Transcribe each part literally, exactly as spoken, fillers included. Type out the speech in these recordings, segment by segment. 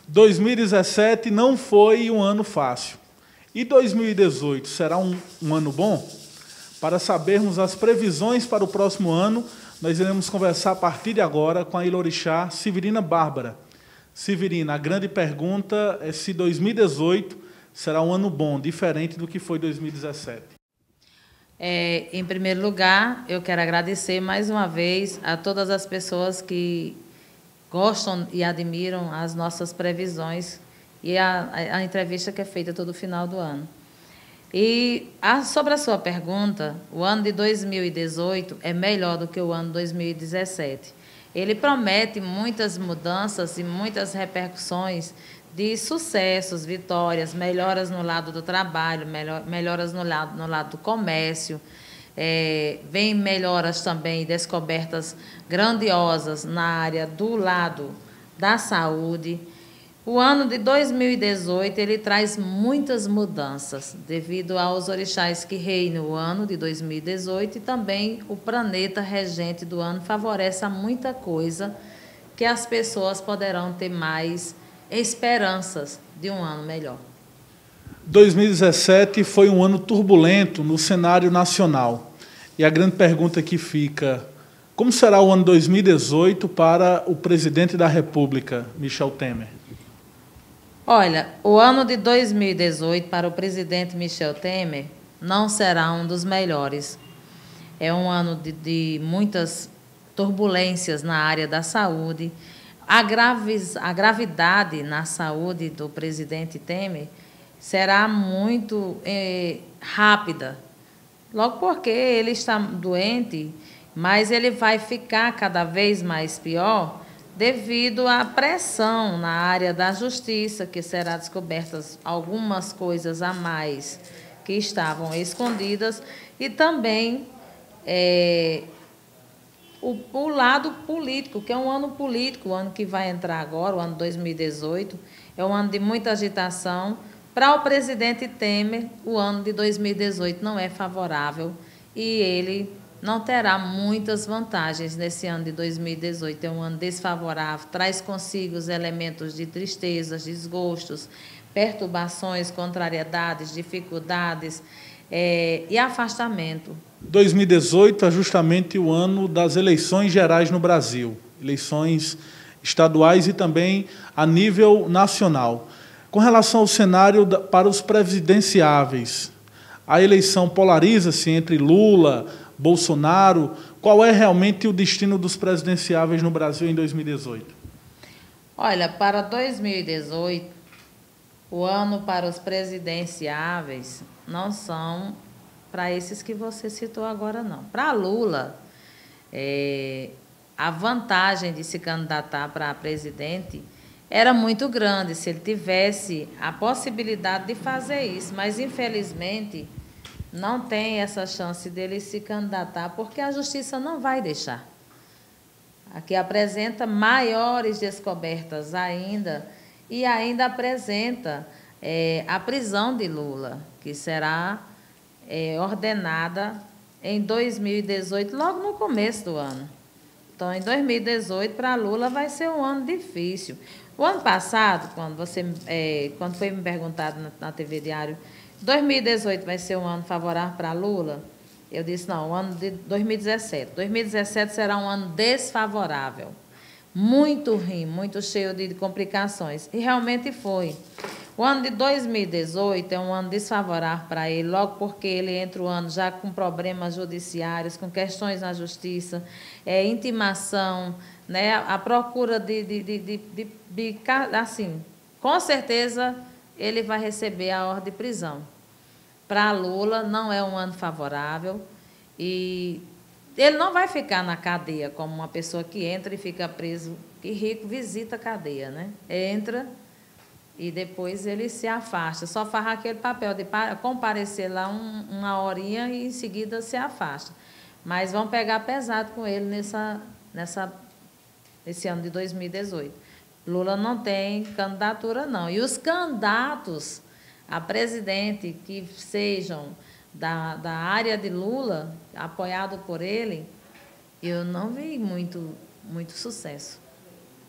dois mil e dezessete não foi um ano fácil. E dois mil e dezoito será um, um ano bom? Para sabermos as previsões para o próximo ano, nós iremos conversar a partir de agora com a Ilorixá Severina Bárbara. Severina, a grande pergunta é se dois mil e dezoito será um ano bom, diferente do que foi dois mil e dezessete. É, em primeiro lugar, eu quero agradecer mais uma vez a todas as pessoas que gostam e admiram as nossas previsões e a, a, a entrevista que é feita todo final do ano. E a, sobre a sua pergunta, o ano de dois mil e dezoito é melhor do que o ano de dois mil e dezessete. Ele promete muitas mudanças e muitas repercussões de sucessos, vitórias, melhoras no lado do trabalho, melhor, melhoras no lado, no lado do comércio, é, vem melhoras também, descobertas grandiosas na área do lado da saúde. O ano de dois mil e dezoito, ele traz muitas mudanças, devido aos orixás que reinam o ano de dois mil e dezoito, e também o planeta regente do ano favorece a muita coisa que as pessoas poderão ter mais esperanças de um ano melhor. dois mil e dezessete foi um ano turbulento no cenário nacional. E a grande pergunta que fica: como será o ano dois mil e dezoito para o presidente da República, Michel Temer? Olha, o ano de dois mil e dezoito para o presidente Michel Temer não será um dos melhores. É um ano de, de muitas turbulências na área da saúde. A, graves, a gravidade na saúde do presidente Temer será muito eh, rápida, logo porque ele está doente, mas ele vai ficar cada vez mais pior devido à pressão na área da justiça, que será descobertas algumas coisas a mais que estavam escondidas, e também é, o, o lado político, que é um ano político, o ano que vai entrar agora, o ano dois mil e dezoito, é um ano de muita agitação. Para o presidente Temer, o ano de dois mil e dezoito não é favorável e ele não terá muitas vantagens nesse ano de dois mil e dezoito. É um ano desfavorável, traz consigo os elementos de tristezas, desgostos, perturbações, contrariedades, dificuldades é, e afastamento. dois mil e dezoito é justamente o ano das eleições gerais no Brasil, eleições estaduais e também a nível nacional. Com relação ao cenário da, para os presidenciáveis, a eleição polariza-se entre Lula, Bolsonaro. Qual é realmente o destino dos presidenciáveis no Brasil em dois mil e dezoito? Olha, para dois mil e dezoito, o ano para os presidenciáveis não são para esses que você citou agora, não. Para Lula, é, a vantagem de se candidatar para presidente era muito grande, se ele tivesse a possibilidade de fazer isso, mas, infelizmente, não tem essa chance dele se candidatar, porque a justiça não vai deixar. Aqui apresenta maiores descobertas ainda, e ainda apresenta é, a prisão de Lula, que será é, ordenada em dois mil e dezoito, logo no começo do ano. Então, em dois mil e dezoito, para Lula, vai ser um ano difícil. O ano passado, quando, você, é, quando foi me perguntado na, na T V Diário, dois mil e dezoito vai ser um ano favorável para Lula? Eu disse, não, o ano de dois mil e dezessete. dois mil e dezessete será um ano desfavorável, muito ruim, muito cheio de complicações. E realmente foi. O ano de dois mil e dezoito é um ano desfavorável para ele, logo porque ele entra o ano já com problemas judiciários, com questões na justiça, é, intimação, né, a procura de, de, de, de, de, de... Assim, com certeza ele vai receber a ordem de prisão. Para Lula, não é um ano favorável e ele não vai ficar na cadeia como uma pessoa que entra e fica preso, que rico visita a cadeia, né? Entra e depois ele se afasta, só faz aquele papel de comparecer lá um, uma horinha e em seguida se afasta. Mas vão pegar pesado com ele nessa, nessa, nesse ano de dois mil e dezoito. Lula não tem candidatura, não. E os candidatos a presidente que sejam da, da área de Lula, apoiado por ele, eu não vi muito, muito sucesso.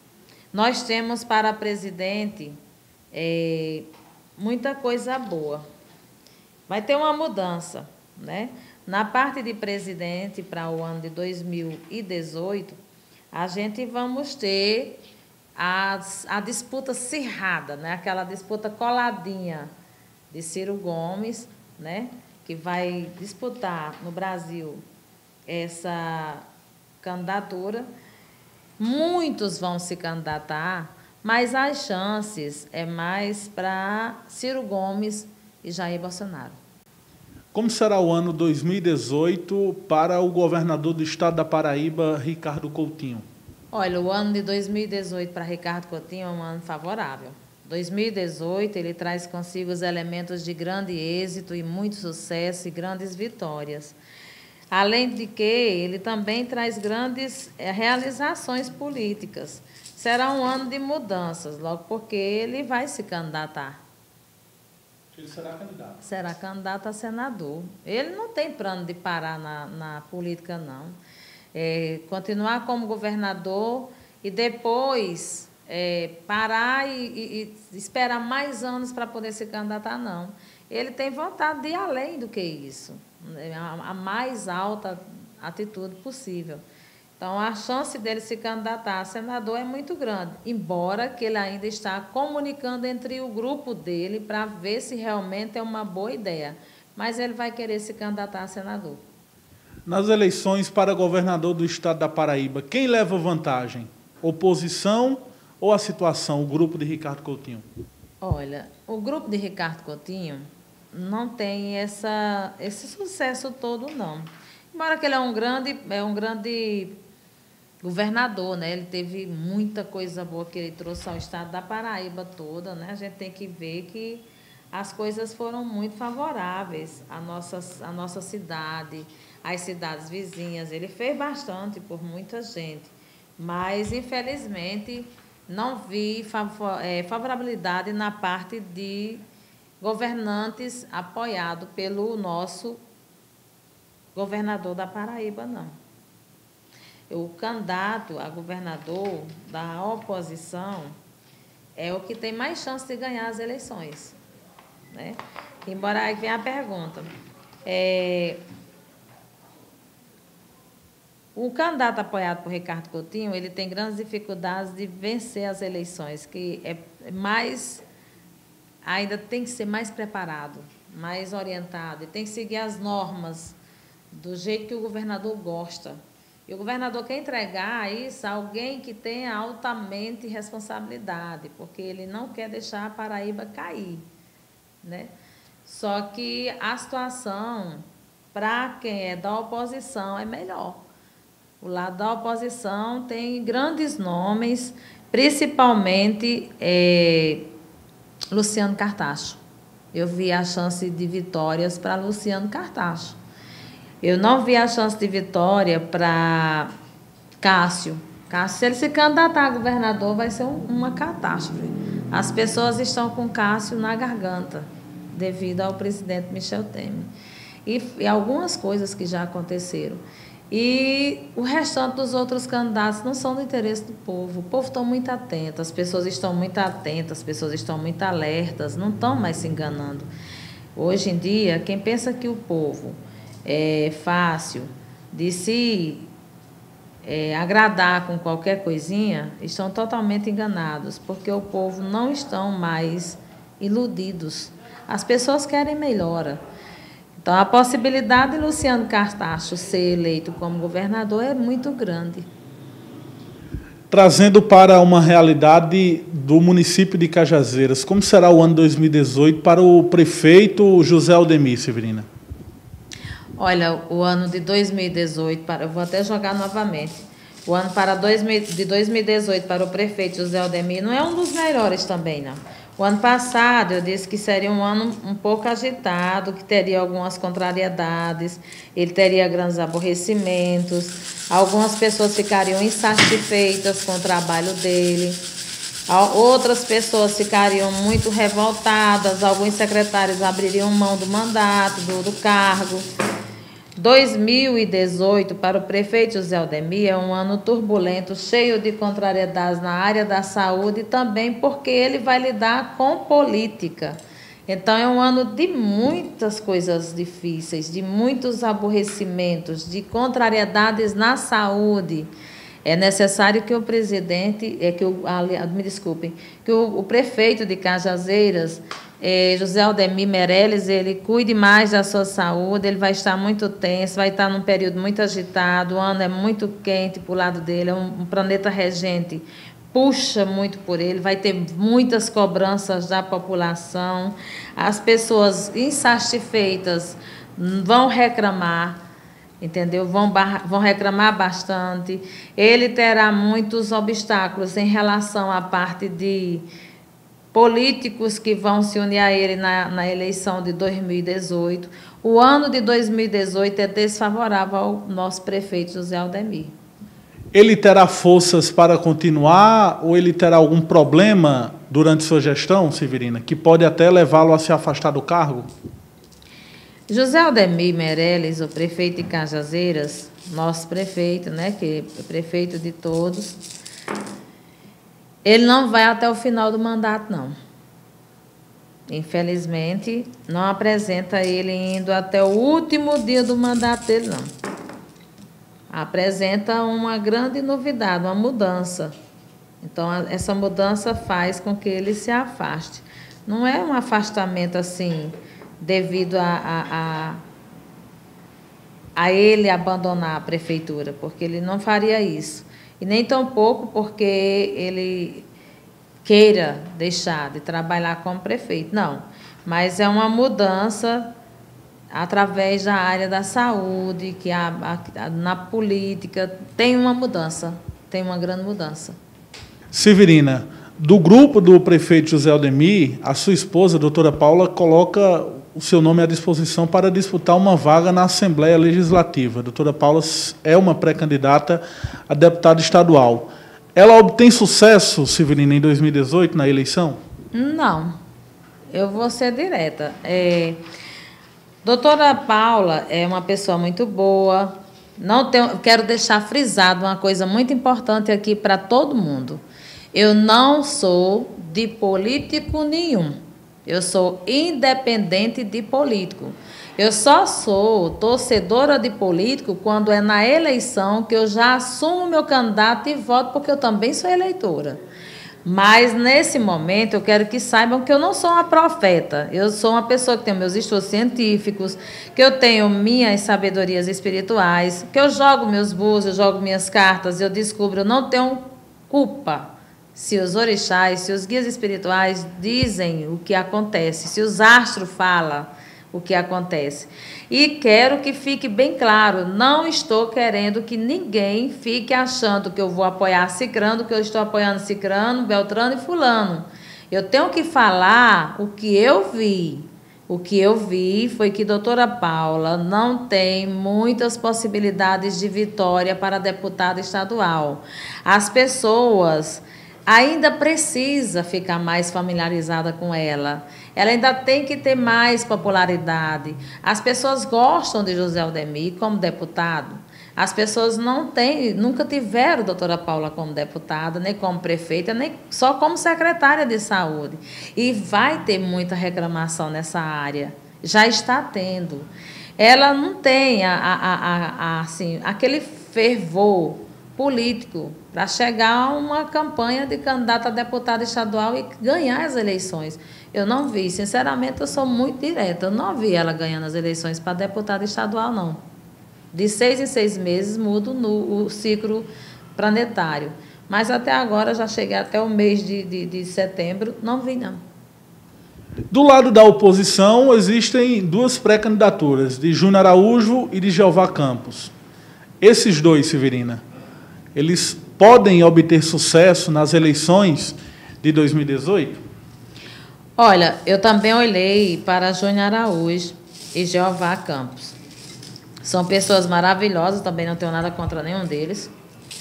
Nós temos para presidente é, muita coisa boa. Vai ter uma mudança, né? Na parte de presidente, para o ano de dois mil e dezoito, a gente vamos ter a, a disputa acirrada, né? Aquela disputa coladinha de Ciro Gomes, né? Que vai disputar no Brasil essa candidatura. Muitos vão se candidatar, mas as chances é mais para Ciro Gomes e Jair Bolsonaro. Como será o ano dois mil e dezoito para o governador do estado da Paraíba, Ricardo Coutinho? Olha, o ano de dois mil e dezoito para Ricardo Coutinho é um ano favorável. dois mil e dezoito ele traz consigo os elementos de grande êxito e muito sucesso e grandes vitórias. Além de que ele também traz grandes realizações políticas. Será um ano de mudanças, logo porque ele vai se candidatar. Ele será candidato. Será candidato a senador. Ele não tem plano de parar na, na política, não. É, continuar como governador e depois é, parar e, e, e esperar mais anos para poder se candidatar, não. Ele tem vontade de ir além do que isso. A mais alta atitude possível. Então, a chance dele se candidatar a senador é muito grande, embora que ele ainda está comunicando entre o grupo dele para ver se realmente é uma boa ideia. Mas ele vai querer se candidatar a senador. Nas eleições para governador do estado da Paraíba, quem leva vantagem? Oposição ou a situação, o grupo de Ricardo Coutinho? Olha, o grupo de Ricardo Coutinho não tem essa, esse sucesso todo, não. Embora que ele é um grande, é um grande governador, né? Ele teve muita coisa boa que ele trouxe ao estado da Paraíba toda, né? A gente tem que ver que as coisas foram muito favoráveis à nossa, à nossa cidade, às cidades vizinhas. Ele fez bastante por muita gente, mas, infelizmente, não vi favorabilidade na parte de governantes apoiado pelo nosso governador da Paraíba, não. O candidato a governador da oposição é o que tem mais chance de ganhar as eleições, né? Embora aí venha a pergunta. É, o candidato apoiado por Ricardo Coutinho, ele tem grandes dificuldades de vencer as eleições, que é mais... ainda tem que ser mais preparado, mais orientado, e tem que seguir as normas do jeito que o governador gosta. E o governador quer entregar isso a alguém que tenha altamente responsabilidade, porque ele não quer deixar a Paraíba cair, né? Só que a situação, para quem é da oposição, é melhor. O lado da oposição tem grandes nomes, principalmente... É, Luciano Cartacho. Eu vi a chance de vitórias para Luciano Cartacho. Eu não vi a chance de vitória para Cássio. Cássio, se ele se candidatar a governador, vai ser um, uma catástrofe. As pessoas estão com Cássio na garganta, devido ao presidente Michel Temer. E, e algumas coisas que já aconteceram. E o restante dos outros candidatos não são do interesse do povo. O povo está muito atento, as pessoas estão muito atentas, as pessoas estão muito alertas, não estão mais se enganando. Hoje em dia, quem pensa que o povo é fácil de se é, agradar com qualquer coisinha, estão totalmente enganados, porque o povo não estão mais iludidos. As pessoas querem melhora. Então, a possibilidade de Luciano Cartacho ser eleito como governador é muito grande. Trazendo para uma realidade do município de Cajazeiras, como será o ano dois mil e dezoito para o prefeito José Aldemir, Severina? Olha, o ano de dois mil e dezoito, para, eu vou até jogar novamente, o ano para dois mil, de dois mil e dezoito para o prefeito José Aldemir não é um dos melhores também, não. O ano passado eu disse que seria um ano um pouco agitado, que teria algumas contrariedades, ele teria grandes aborrecimentos, algumas pessoas ficariam insatisfeitas com o trabalho dele, outras pessoas ficariam muito revoltadas, alguns secretários abririam mão do mandato, do, do cargo. dois mil e dezoito, para o prefeito José Aldemir, é um ano turbulento, cheio de contrariedades na área da saúde, e também porque ele vai lidar com política. Então, é um ano de muitas coisas difíceis, de muitos aborrecimentos, de contrariedades na saúde. É necessário que o presidente, é que o, me desculpem, que o, o prefeito de Cajazeiras, é, José Aldemir Meirelles, ele cuide mais da sua saúde. Ele vai estar muito tenso, vai estar num período muito agitado, o ano é muito quente para o lado dele, é um, um planeta regente, puxa muito por ele, vai ter muitas cobranças da população, as pessoas insatisfeitas vão reclamar, entendeu? Vão, vão reclamar bastante. Ele terá muitos obstáculos em relação à parte de políticos que vão se unir a ele na, na eleição de dois mil e dezoito. O ano de dois mil e dezoito é desfavorável ao nosso prefeito José Aldemir. Ele terá forças para continuar ou ele terá algum problema durante sua gestão, Severina, que pode até levá-lo a se afastar do cargo? José Aldemir Meirelles, o prefeito de Cajazeiras, nosso prefeito, né, que é prefeito de todos, ele não vai até o final do mandato, não. Infelizmente, não apresenta ele indo até o último dia do mandato dele, não. Apresenta uma grande novidade, uma mudança. Então, essa mudança faz com que ele se afaste. Não é um afastamento assim, devido a, a, a, a ele abandonar a prefeitura, porque ele não faria isso. E nem tampouco porque ele queira deixar de trabalhar como prefeito, não. Mas é uma mudança através da área da saúde, que a, a, na política tem uma mudança, tem uma grande mudança. Severina, do grupo do prefeito José Aldemir, a sua esposa, a doutora Paula, coloca o seu nome à disposição para disputar uma vaga na Assembleia Legislativa. A doutora Paula é uma pré-candidata a deputada estadual. Ela obtém sucesso, Severina, em dois mil e dezoito, na eleição? Não, eu vou ser direta. É... Doutora Paula é uma pessoa muito boa. Não tenho, quero deixar frisado uma coisa muito importante aqui para todo mundo. Eu não sou de político nenhum. Eu sou independente de político. Eu só sou torcedora de político quando é na eleição que eu já assumo meu candidato e voto, porque eu também sou eleitora. Mas, nesse momento, eu quero que saibam que eu não sou uma profeta. Eu sou uma pessoa que tem meus estudos científicos, que eu tenho minhas sabedorias espirituais, que eu jogo meus búzios, eu jogo minhas cartas, eu descubro, eu não tenho culpa se os orixás, se os guias espirituais dizem o que acontece, se os astros falam o que acontece. E quero que fique bem claro, não estou querendo que ninguém fique achando que eu vou apoiar Cicrano, que eu estou apoiando Cicrano, Beltrano e Fulano. Eu tenho que falar o que eu vi. O que eu vi foi que a doutora Paula não tem muitas possibilidades de vitória para deputada estadual. As pessoas ainda precisa ficar mais familiarizada com ela. Ela ainda tem que ter mais popularidade. As pessoas gostam de José Aldemir como deputado. As pessoas não têm, nunca tiveram a doutora Paula como deputada, nem como prefeita, nem só como secretária de saúde. E vai ter muita reclamação nessa área. Já está tendo. Ela não tem a, a, a, a, assim, aquele fervor político para chegar a uma campanha de candidata a deputada estadual e ganhar as eleições. Eu não vi, sinceramente, eu sou muito direta, eu não vi ela ganhando as eleições para deputada estadual, não. De seis em seis meses muda no, o ciclo planetário. Mas até agora, já cheguei até o mês de, de, de setembro, não vi, não. Do lado da oposição, existem duas pré-candidaturas, de Júnior Araújo e de Jeová Campos. Esses dois, Severina, eles podem obter sucesso nas eleições de dois mil e dezoito? Olha, eu também olhei para Júnior Araújo e Jeová Campos. São pessoas maravilhosas, também não tenho nada contra nenhum deles.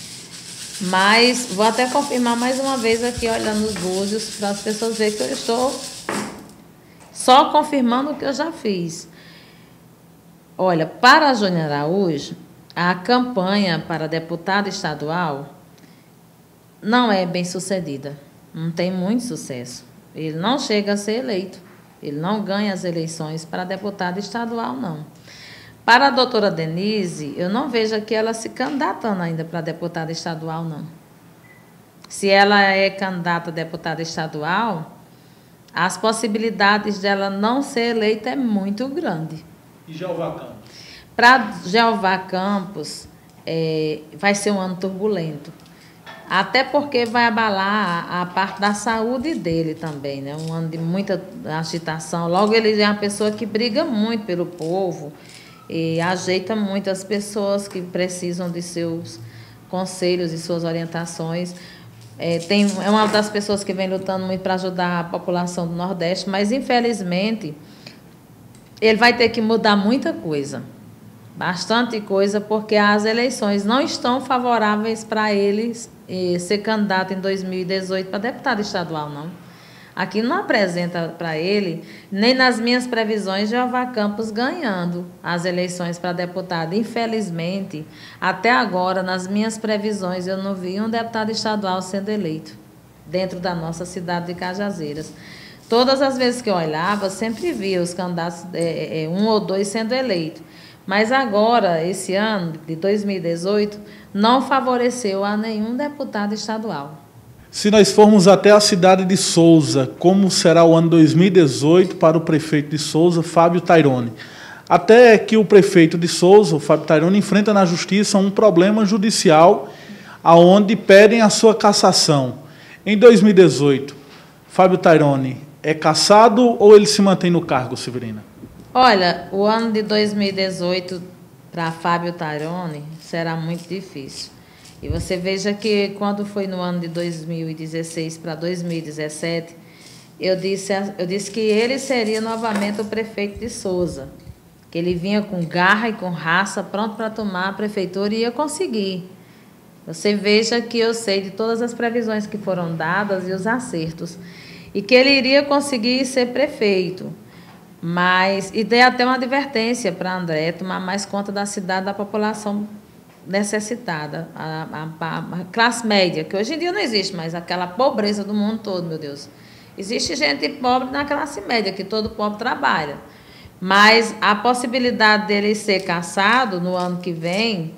Mas vou até confirmar mais uma vez aqui, olhando os búzios, para as pessoas verem que eu estou só confirmando o que eu já fiz. Olha, para Júnior Araújo, a campanha para deputado estadual não é bem sucedida, não tem muito sucesso. Ele não chega a ser eleito, ele não ganha as eleições para deputado estadual, não. Para a doutora Denise, eu não vejo aqui ela se candidatando ainda para deputada estadual, não. Se ela é candidata a deputada estadual, as possibilidades dela não ser eleita é muito grande. E Jeová Campos? Para Jeová Campos, é, vai ser um ano turbulento. Até porque vai abalar a, a parte da saúde dele também, né? Um ano de muita agitação. Logo, ele é uma pessoa que briga muito pelo povo e ajeita muito as pessoas que precisam de seus conselhos e suas orientações. É, tem, é uma das pessoas que vem lutando muito para ajudar a população do Nordeste, mas, infelizmente, ele vai ter que mudar muita coisa. Bastante coisa, porque as eleições não estão favoráveis para ele eh, ser candidato em dois mil e dezoito para deputado estadual, não. Aqui não apresenta para ele, nem nas minhas previsões, Jeová Campos ganhando as eleições para deputado. Infelizmente, até agora, nas minhas previsões, eu não vi um deputado estadual sendo eleito dentro da nossa cidade de Cajazeiras. Todas as vezes que eu olhava, sempre via os candidatos, eh, eh, um ou dois sendo eleitos. Mas agora, esse ano de dois mil e dezoito, não favoreceu a nenhum deputado estadual. Se nós formos até a cidade de Souza, como será o ano dois mil e dezoito para o prefeito de Souza, Fábio Taironi? Até que o prefeito de Souza, o Fábio Taironi, enfrenta na justiça um problema judicial aonde pedem a sua cassação. Em dois mil e dezoito, Fábio Taironi é cassado ou ele se mantém no cargo, Severina? Olha, o ano de dois mil e dezoito para Fábio Taironi será muito difícil. E você veja que quando foi no ano de dois mil e dezesseis para dois mil e dezessete, eu disse, eu disse que ele seria novamente o prefeito de Souza, que ele vinha com garra e com raça, pronto para tomar a prefeitura e ia conseguir. Você veja que eu sei de todas as previsões que foram dadas e os acertos, e que ele iria conseguir ser prefeito. Mas, e dei até uma advertência para André tomar mais conta da cidade, da população necessitada, a, a, a classe média, que hoje em dia não existe mais, aquela pobreza do mundo todo, meu Deus. Existe gente pobre na classe média, que todo pobre trabalha. Mas a possibilidade dele ser cassado no ano que vem,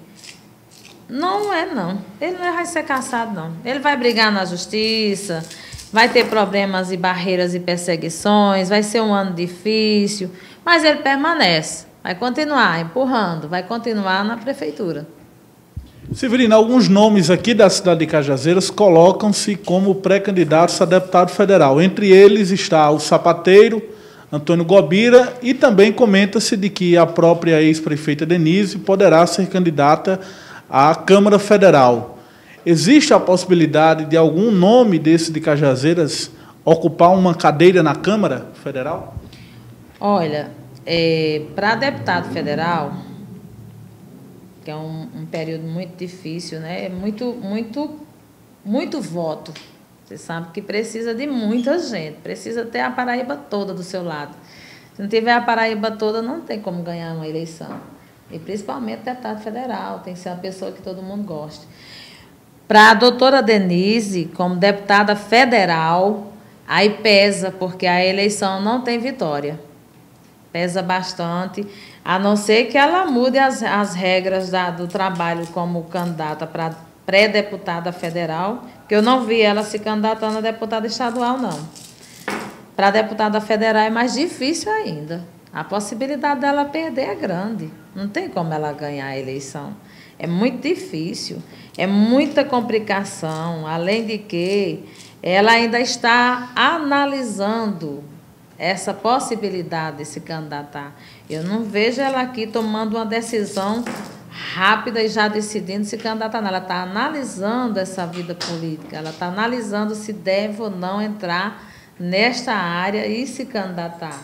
não é, não. Ele não vai ser cassado, não. Ele vai brigar na justiça, vai ter problemas e barreiras e perseguições, vai ser um ano difícil, mas ele permanece, vai continuar empurrando, vai continuar na prefeitura. Severina, alguns nomes aqui da cidade de Cajazeiras colocam-se como pré-candidatos a deputado federal. Entre eles está o sapateiro Antônio Gobira e também comenta-se de que a própria ex-prefeita Denise poderá ser candidata à Câmara Federal. Existe a possibilidade de algum nome desse de Cajazeiras ocupar uma cadeira na Câmara Federal? Olha, é, para deputado federal, que é um, um período muito difícil, né? É muito, muito, muito voto. Você sabe que precisa de muita gente, precisa ter a Paraíba toda do seu lado. Se não tiver a Paraíba toda, não tem como ganhar uma eleição. E principalmente deputado federal, tem que ser uma pessoa que todo mundo goste. Para a doutora Denise, como deputada federal, aí pesa, porque a eleição não tem vitória. Pesa bastante, a não ser que ela mude as, as regras da, do trabalho como candidata para pré-deputada federal, que eu não vi ela se candidatando a deputada estadual, não. Para deputada federal é mais difícil ainda. A possibilidade dela perder é grande. Não tem como ela ganhar a eleição. É muito difícil, é muita complicação, além de que ela ainda está analisando essa possibilidade de se candidatar. Eu não vejo ela aqui tomando uma decisão rápida e já decidindo se candidatar. Ela está analisando essa vida política, ela está analisando se deve ou não entrar nesta área e se candidatar.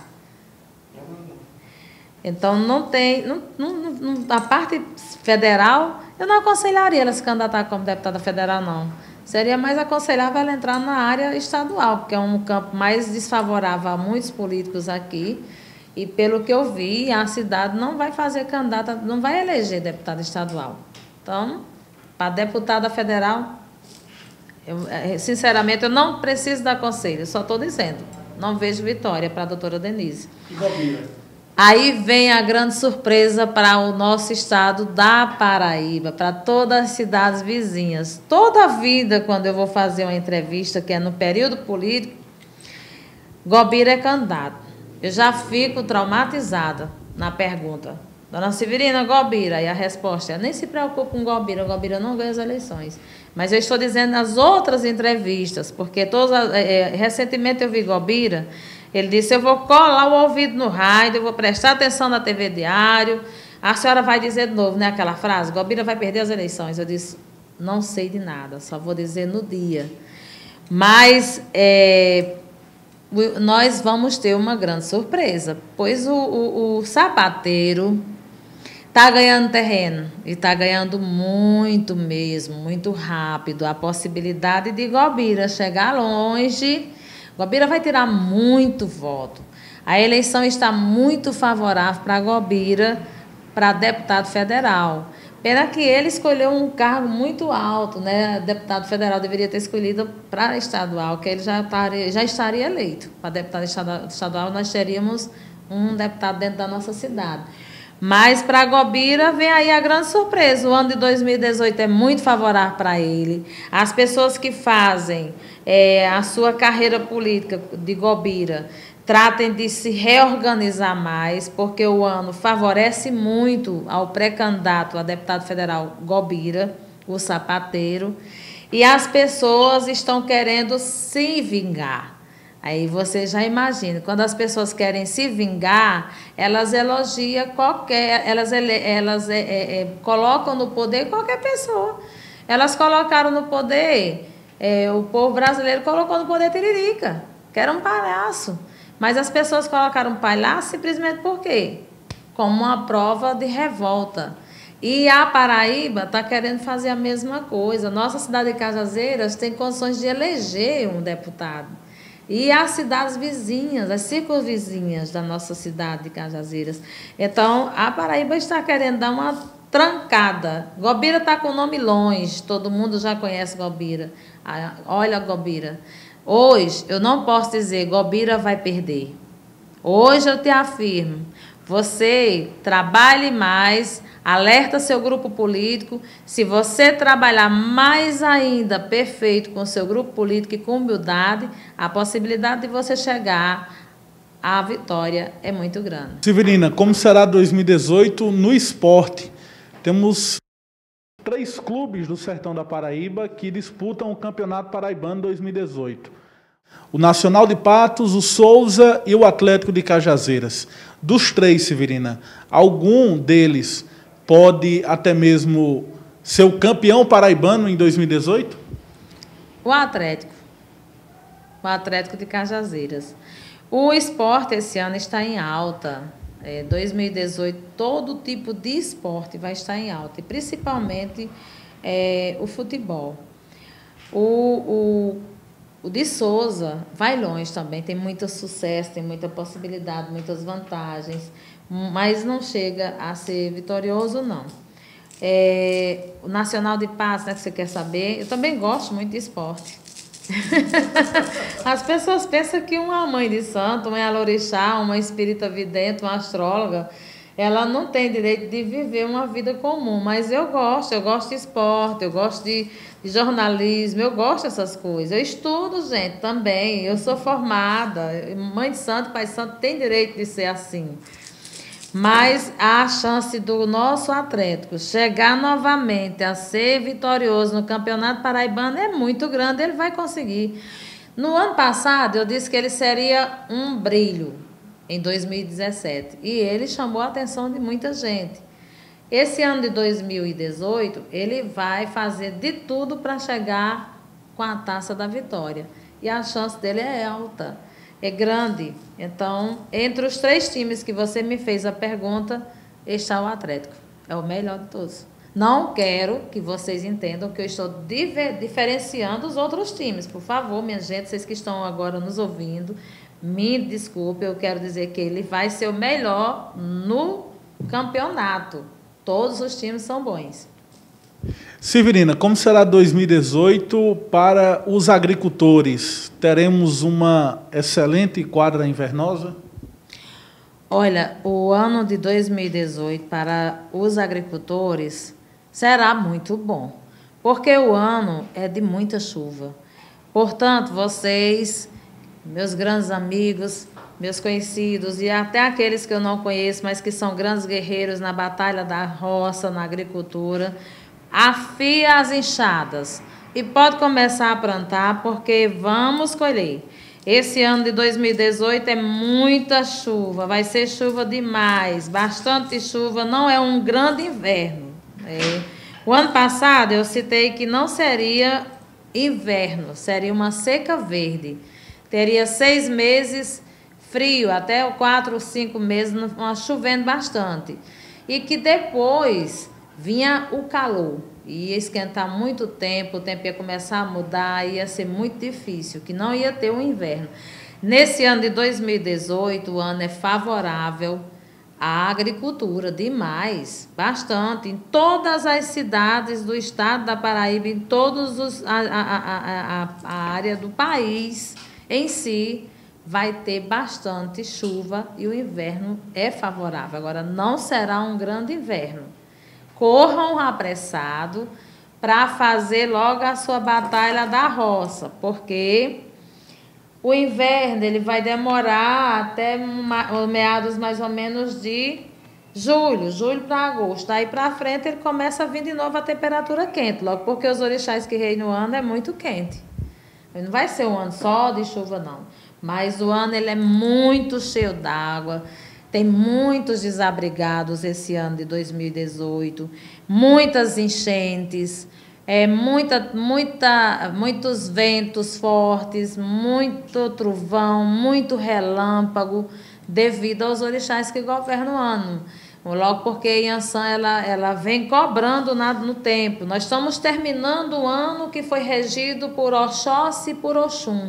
Então, não tem, não, não, não, a parte federal, eu não aconselharia ela se candidatar como deputada federal, não. Seria mais aconselhável ela entrar na área estadual, porque é um campo mais desfavorável a muitos políticos aqui, E pelo que eu vi, a cidade não vai fazer candidata, não vai eleger deputada estadual. Então, para deputada federal, eu, sinceramente, eu não preciso dar conselho, eu só estou dizendo. Não vejo vitória para a doutora Denise. E Gobira? Aí vem a grande surpresa para o nosso estado da Paraíba, para todas as cidades vizinhas. Toda a vida, quando eu vou fazer uma entrevista, que é no período político, Gobira é candidato. Eu já fico traumatizada na pergunta. Dona Severina, Gobira. E a resposta é, nem se preocupe com Gobira, Gobira não ganha as eleições. Mas eu estou dizendo nas outras entrevistas, porque todas, é, recentemente eu vi Gobira, ele disse, eu vou colar o ouvido no rádio, eu vou prestar atenção na T V Diário, a senhora vai dizer de novo, né, aquela frase, Gobira vai perder as eleições. Eu disse, não sei de nada, só vou dizer no dia. Mas é, nós vamos ter uma grande surpresa, pois o, o, o sapateiro está ganhando terreno, e está ganhando muito mesmo, muito rápido, a possibilidade de Gobira chegar longe. Gobira vai tirar muito voto. A eleição está muito favorável para Gobira, para deputado federal. Pena que ele escolheu um cargo muito alto, né? Deputado federal deveria ter escolhido para estadual, que ele já estaria, já estaria eleito. Para deputado estadual, nós teríamos um deputado dentro da nossa cidade. Mas para Gobira vem aí a grande surpresa. O ano de dois mil e dezoito é muito favorável para ele. As pessoas que fazem é, a sua carreira política de Gobira tratem de se reorganizar mais, porque o ano favorece muito ao pré-candidato a deputado federal Gobira, o sapateiro, e as pessoas estão querendo se vingar. Aí você já imagina, quando as pessoas querem se vingar, elas elogiam qualquer, elas, elas é, é, é, colocam no poder qualquer pessoa. Elas colocaram no poder, é, o povo brasileiro colocou no poder Tiririca, que era um palhaço. Mas as pessoas colocaram um palhaço simplesmente por quê? Como uma prova de revolta. E a Paraíba está querendo fazer a mesma coisa. Nossa cidade de Cajazeiras tem condições de eleger um deputado. E as cidades vizinhas, as circunvizinhas da nossa cidade de Cajazeiras. Então, a Paraíba está querendo dar uma trancada. Gobira está com o nome longe, todo mundo já conhece Gobira. Olha, Gobira, hoje eu não posso dizer Gobira vai perder. Hoje eu te afirmo, você trabalhe mais, alerta seu grupo político. Se você trabalhar mais ainda perfeito com o seu grupo político e com humildade, a possibilidade de você chegar à vitória é muito grande. Severina, como será dois mil e dezoito no esporte? Temos três clubes do sertão da Paraíba que disputam o Campeonato Paraibano dois mil e dezoito. O Nacional de Patos, o Souza e o Atlético de Cajazeiras. Dos três, Severina, algum deles pode até mesmo ser o campeão paraibano em dois mil e dezoito? O Atlético. O Atlético de Cajazeiras. O esporte esse ano está em alta. É, dois mil e dezoito, todo tipo de esporte vai estar em alta, e principalmente é, o futebol. O, o, o de Souza vai longe também, tem muito sucesso, tem muita possibilidade, muitas vantagens, mas não chega a ser vitorioso, não. É, o Nacional de Patos, né, que você quer saber, eu também gosto muito de esporte. As pessoas pensam que uma mãe de santo, uma alorixá, uma espírita vidente, uma astróloga, ela não tem direito de viver uma vida comum, mas eu gosto, eu gosto de esporte, eu gosto de, de jornalismo, eu gosto dessas coisas. Eu estudo, gente, também, eu sou formada, mãe de santo, pai de santo tem direito de ser assim. Mas a chance do nosso Atlético chegar novamente a ser vitorioso no Campeonato Paraibano é muito grande, ele vai conseguir. No ano passado, eu disse que ele seria um brilho em dois mil e dezessete, e ele chamou a atenção de muita gente. Esse ano de dois mil e dezoito, ele vai fazer de tudo para chegar com a taça da vitória, e a chance dele é alta. É grande. Então, entre os três times que você me fez a pergunta, está o Atlético. É o melhor de todos. Não quero que vocês entendam que eu estou diferenciando os outros times. Por favor, minha gente, vocês que estão agora nos ouvindo, me desculpe, eu quero dizer que ele vai ser o melhor no campeonato. Todos os times são bons. Severina, como será dois mil e dezoito para os agricultores? Teremos uma excelente quadra invernosa? Olha, o ano de dois mil e dezoito para os agricultores será muito bom, porque o ano é de muita chuva. Portanto, vocês, meus grandes amigos, meus conhecidos e até aqueles que eu não conheço, mas que são grandes guerreiros na batalha da roça, na agricultura, afia as enxadas e pode começar a plantar, porque vamos colher. Esse ano de dois mil e dezoito é muita chuva, vai ser chuva demais, bastante chuva, não é um grande inverno. É. O ano passado eu citei que não seria inverno, seria uma seca verde. Teria seis meses frio, até quatro ou cinco meses chovendo bastante. E que depois vinha o calor. Ia esquentar muito tempo, o tempo ia começar a mudar, ia ser muito difícil, que não ia ter um inverno. Nesse ano de dois mil e dezoito, o ano é favorável à agricultura, demais, bastante. Em todas as cidades do estado da Paraíba, em todos os, a, a, a, a área do país em si, vai ter bastante chuva e o inverno é favorável. Agora, não será um grande inverno. Corram apressado para fazer logo a sua batalha da roça, porque o inverno ele vai demorar até meados mais ou menos de julho, julho para agosto. Daí para frente ele começa a vir de novo a temperatura quente, logo porque os orixás que reinam no ano é muito quente. Não vai ser um ano só de chuva, não. Mas o ano ele é muito cheio d'água. Tem muitos desabrigados esse ano de dois mil e dezoito, muitas enchentes, é, muita, muita, muitos ventos fortes, muito trovão, muito relâmpago, devido aos orixás que governam o ano. Logo porque Yansan ela, ela vem cobrando na, no tempo. Nós estamos terminando o ano que foi regido por Oxóssi e por Oxum.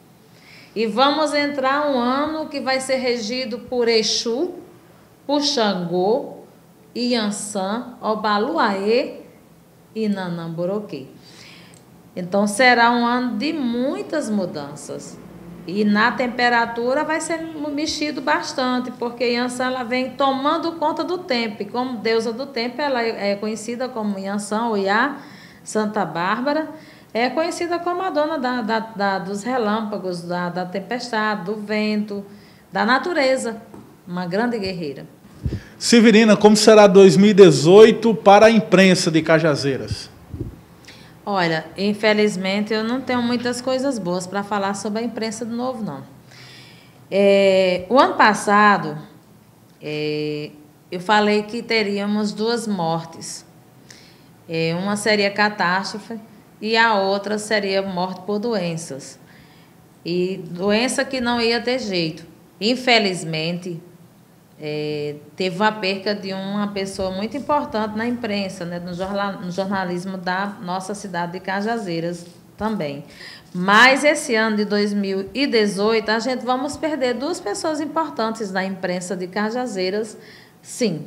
E vamos entrar um ano que vai ser regido por Exu, por Xangô, Yansan, Obaluaê e Nanamboroquê. Então será um ano de muitas mudanças. E na temperatura vai ser mexido bastante, porque Yansan ela vem tomando conta do tempo. E como deusa do tempo, ela é conhecida como Yansan, Oiá, Santa Bárbara. É conhecida como a dona da, da, da, dos relâmpagos, da, da tempestade, do vento, da natureza. Uma grande guerreira. Severina, como será dois mil e dezoito para a imprensa de Cajazeiras? Olha, infelizmente eu não tenho muitas coisas boas para falar sobre a imprensa de novo, não. É, o ano passado, é, eu falei que teríamos duas mortes. É, uma seria catástrofe e a outra seria morte por doenças. E doença que não ia ter jeito. Infelizmente, é, teve uma perca de uma pessoa muito importante na imprensa, né, no, jornal, no jornalismo da nossa cidade de Cajazeiras também. Mas esse ano de dois mil e dezoito, a gente vamos perder duas pessoas importantes na imprensa de Cajazeiras, sim.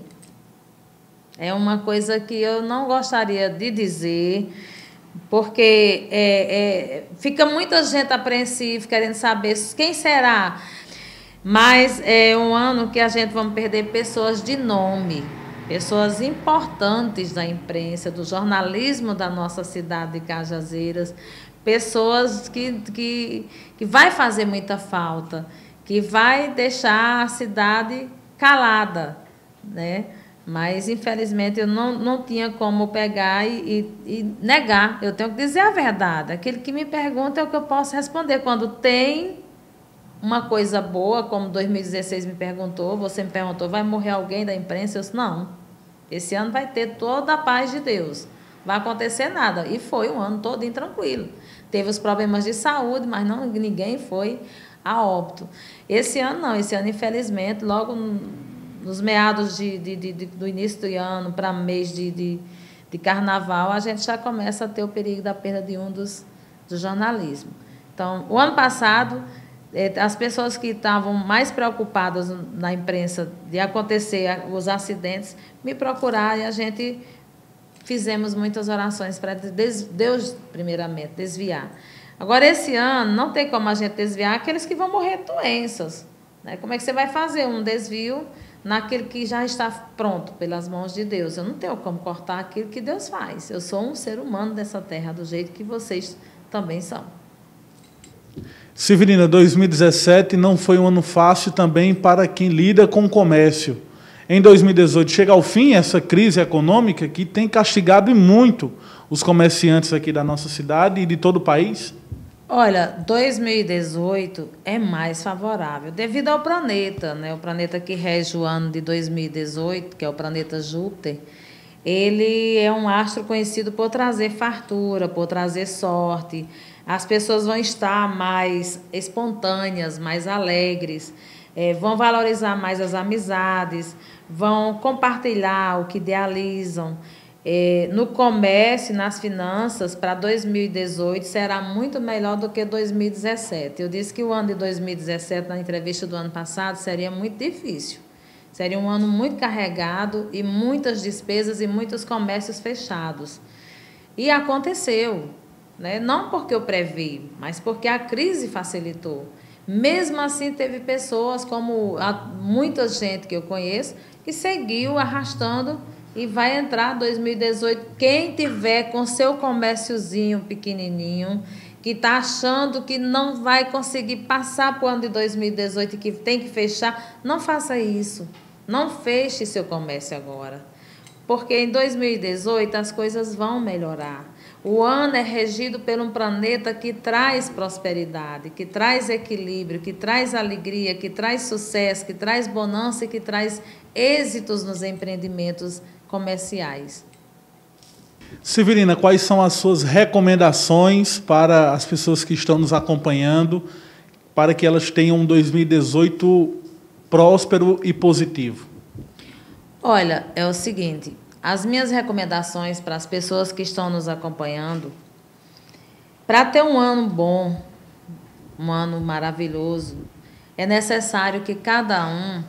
É uma coisa que eu não gostaria de dizer, porque é, é, fica muita gente apreensiva, querendo saber quem será. Mas é um ano que a gente vai perder pessoas de nome, pessoas importantes da imprensa, do jornalismo da nossa cidade de Cajazeiras, pessoas que, que, que vai fazer muita falta, que vai deixar a cidade calada, né? Mas, infelizmente, eu não, não tinha como pegar e, e, e negar. Eu tenho que dizer a verdade. Aquele que me pergunta é o que eu posso responder. Quando tem uma coisa boa, como dois mil e dezesseis me perguntou, você me perguntou, vai morrer alguém da imprensa? Eu disse, não. Esse ano vai ter toda a paz de Deus. Vai acontecer nada. E foi um ano todo tranquilo. Teve os problemas de saúde, mas não, ninguém foi a óbito. Esse ano não. Esse ano, infelizmente, logo nos meados de, de, de, de, do início do ano para mês de, de, de carnaval, a gente já começa a ter o perigo da perda de um dos do jornalismo. Então, o ano passado, as pessoas que estavam mais preocupadas na imprensa de acontecer os acidentes, me procuraram e a gente fizemos muitas orações para Deus, primeiramente, desviar. Agora, esse ano, não tem como a gente desviar aqueles que vão morrer de doenças, né? Como é que você vai fazer um desvio naquele que já está pronto pelas mãos de Deus? Eu não tenho como cortar aquilo que Deus faz. Eu sou um ser humano dessa terra, do jeito que vocês também são. Severina, dois mil e dezessete não foi um ano fácil também para quem lida com o comércio. Em dois mil e dezoito chega ao fim essa crise econômica que tem castigado muito os comerciantes aqui da nossa cidade e de todo o país? Olha, dois mil e dezoito é mais favorável, devido ao planeta, né? O planeta que rege o ano de dois mil e dezoito, que é o planeta Júpiter, ele é um astro conhecido por trazer fartura, por trazer sorte. As pessoas vão estar mais espontâneas, mais alegres, é, vão valorizar mais as amizades, vão compartilhar o que idealizam. É, no comércio, nas finanças, para dois mil e dezoito será muito melhor do que dois mil e dezessete. Eu disse que o ano de dois mil e dezessete, na entrevista do ano passado, seria muito difícil. Seria um ano muito carregado e muitas despesas e muitos comércios fechados. E aconteceu, né? Não porque eu previ, mas porque a crise facilitou. Mesmo assim, teve pessoas, como a, muita gente que eu conheço, que seguiu arrastando. E vai entrar dois mil e dezoito, quem tiver com seu comérciozinho pequenininho, que está achando que não vai conseguir passar para o ano de dois mil e dezoito e que tem que fechar, não faça isso. Não feche seu comércio agora. Porque em dois mil e dezoito as coisas vão melhorar. O ano é regido por um planeta que traz prosperidade, que traz equilíbrio, que traz alegria, que traz sucesso, que traz bonança e que traz êxitos nos empreendimentos comerciais. Severina, quais são as suas recomendações para as pessoas que estão nos acompanhando, para que elas tenham um dois mil e dezoito próspero e positivo? Olha, é o seguinte, as minhas recomendações para as pessoas que estão nos acompanhando, para ter um ano bom, um ano maravilhoso, é necessário que cada um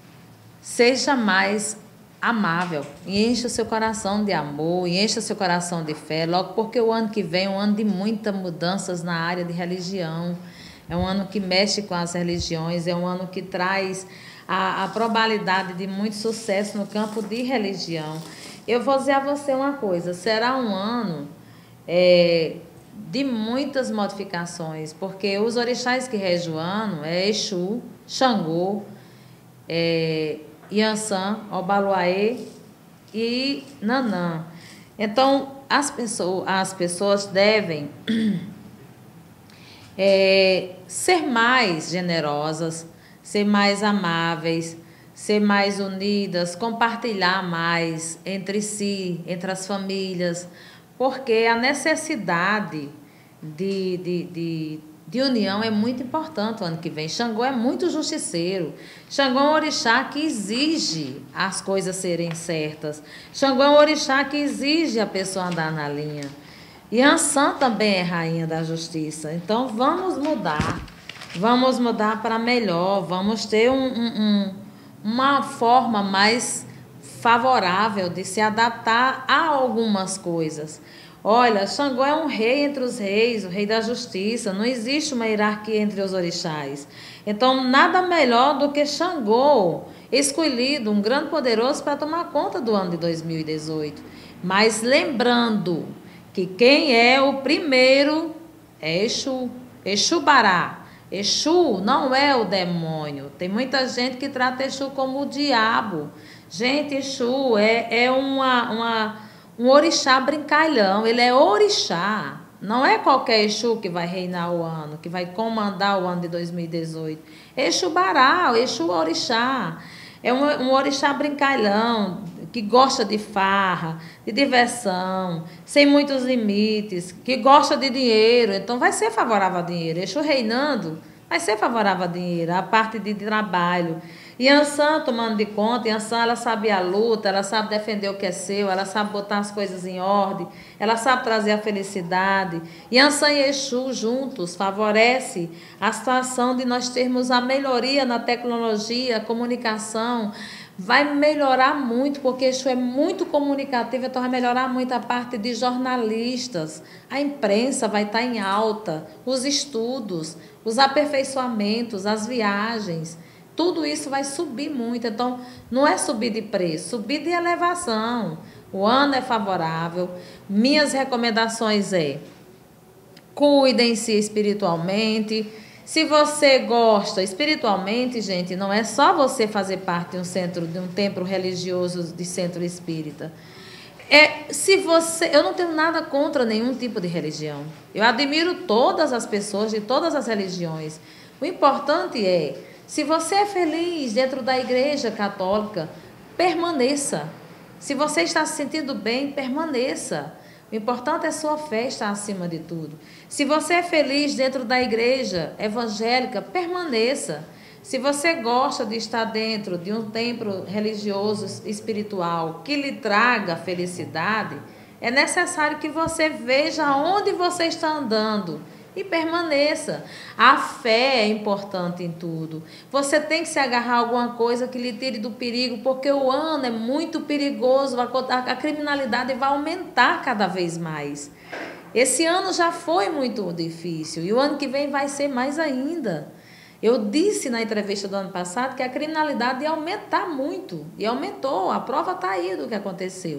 seja mais amável e encha o seu coração de amor, e encha o seu coração de fé, logo porque o ano que vem é um ano de muitas mudanças na área de religião, é um ano que mexe com as religiões, é um ano que traz a, a probabilidade de muito sucesso no campo de religião. Eu vou dizer a você uma coisa, será um ano é, de muitas modificações, porque os orixás que regem o ano é Exu, Xangô, é, Iansã, Obaluaê e Nanã. Então, as pessoas, as pessoas devem é, ser mais generosas, ser mais amáveis, ser mais unidas, compartilhar mais entre si, entre as famílias, porque a necessidade de, de, de, de união é muito importante o ano que vem. Xangô é muito justiceiro. Xangô é um orixá que exige as coisas serem certas. Xangô é um orixá que exige a pessoa andar na linha. E Iansã também é rainha da justiça. Então, vamos mudar. Vamos mudar para melhor. Vamos ter um, um, um, uma forma mais favorável de se adaptar a algumas coisas. Olha, Xangô é um rei entre os reis, o rei da justiça. Não existe uma hierarquia entre os orixás. Então, nada melhor do que Xangô, escolhido, um grande poderoso, para tomar conta do ano de dois mil e dezoito. Mas lembrando que quem é o primeiro é Exu, Exubará. Exu não é o demônio. Tem muita gente que trata Exu como o diabo. Gente, Exu é, é uma... uma um orixá brincalhão, ele é orixá, não é qualquer Exu que vai reinar o ano, que vai comandar o ano de dois mil e dezoito. Exubará, Exu orixá, é um, um orixá brincalhão, que gosta de farra, de diversão, sem muitos limites, que gosta de dinheiro, então vai ser favorável a dinheiro. Exu reinando vai ser favorável a dinheiro, a parte de trabalho. Yansan tomando de conta, Yansan, ela sabe a luta, ela sabe defender o que é seu, ela sabe botar as coisas em ordem, ela sabe trazer a felicidade. Yansan e Exu juntos favorece a situação de nós termos a melhoria na tecnologia, comunicação. Vai melhorar muito, porque Exu é muito comunicativo, então vai melhorar muito a parte de jornalistas. A imprensa vai estar em alta, os estudos, os aperfeiçoamentos, as viagens. Tudo isso vai subir muito. Então, não é subir de preço, subir de elevação. O ano é favorável. Minhas recomendações é: cuidem-se espiritualmente. Se você gosta espiritualmente, gente, não é só você fazer parte de um centro, de um templo religioso, de centro espírita. É, se você, eu não tenho nada contra nenhum tipo de religião. Eu admiro todas as pessoas de todas as religiões. O importante é, se você é feliz dentro da igreja católica, permaneça. Se você está se sentindo bem, permaneça. O importante é a sua fé estar acima de tudo. Se você é feliz dentro da igreja evangélica, permaneça. Se você gosta de estar dentro de um templo religioso, espiritual, que lhe traga felicidade, é necessário que você veja onde você está andando e permaneça. A fé é importante em tudo. Você tem que se agarrar a alguma coisa que lhe tire do perigo, porque o ano é muito perigoso, a criminalidade vai aumentar cada vez mais. Esse ano já foi muito difícil e o ano que vem vai ser mais ainda. Eu disse na entrevista do ano passado que a criminalidade ia aumentar muito, e aumentou, a prova está aí do que aconteceu.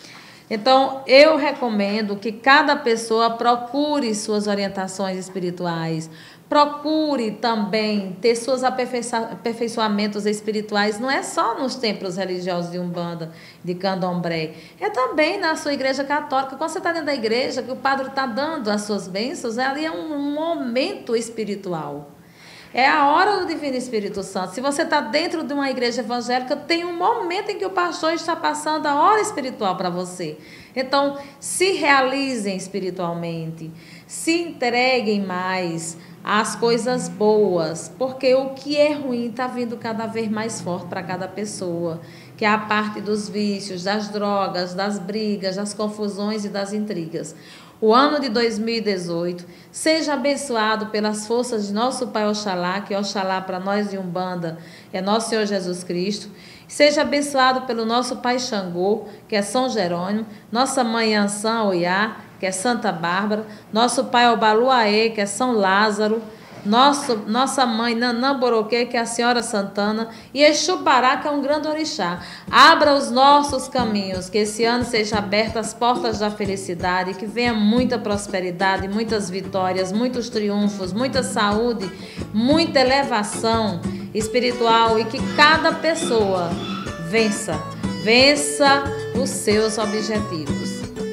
Então, eu recomendo que cada pessoa procure suas orientações espirituais, procure também ter seus aperfeiçoamentos espirituais, não é só nos templos religiosos de Umbanda, de Candomblé, é também na sua igreja católica. Quando você está dentro da igreja, que o padre está dando as suas bênçãos, ali é um momento espiritual. É a hora do Divino Espírito Santo. Se você está dentro de uma igreja evangélica, tem um momento em que o pastor está passando a hora espiritual para você. Então, se realizem espiritualmente, se entreguem mais às coisas boas, porque o que é ruim está vindo cada vez mais forte para cada pessoa, que é a parte dos vícios, das drogas, das brigas, das confusões e das intrigas. O ano de dois mil e dezoito seja abençoado pelas forças de nosso Pai Oxalá, que Oxalá para nós de Umbanda é nosso Senhor Jesus Cristo. Seja abençoado pelo nosso Pai Xangô, que é São Jerônimo, nossa Mãe Yansan Oiá, que é Santa Bárbara, nosso Pai Obaluaê, que é São Lázaro, nosso, nossa Mãe Nanã Boroquê, que é a Senhora Santana, e Exu Pará, que é um grande orixá. Abra os nossos caminhos, que esse ano seja aberta as portas da felicidade, que venha muita prosperidade, muitas vitórias, muitos triunfos, muita saúde, muita elevação espiritual, e que cada pessoa vença, vença os seus objetivos.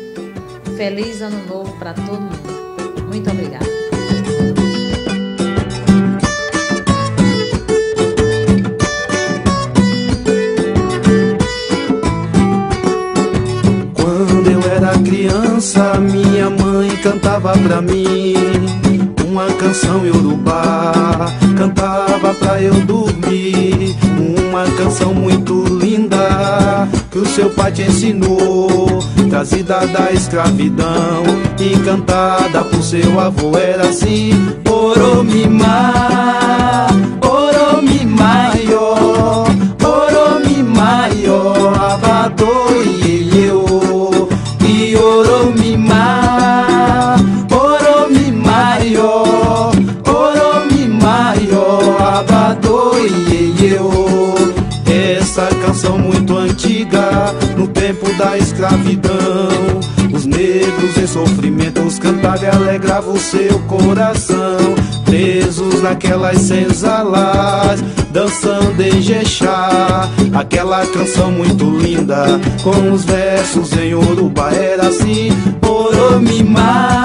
Feliz ano novo para todo mundo. Muito obrigada. Quando eu era criança, minha mãe cantava pra mim uma canção iorubá, cantava pra eu dormir. Uma canção muito linda que o seu pai te ensinou, trazida da escravidão e cantada por seu avô. Era assim: Oromimá, Oromimaió, Oromimaió, Abadô Ieleu, e Oromimá, Oromimaió, Oromimaió, Abadô Ieleu. Essa canção muito antiga, no tempo da escravidão, os negros em sofrimentos cantavam e alegravam o seu coração. Presos naquelas senzalas, dançando em Jexá, aquela canção muito linda, com os versos em Urubá. Era assim: Oromimá,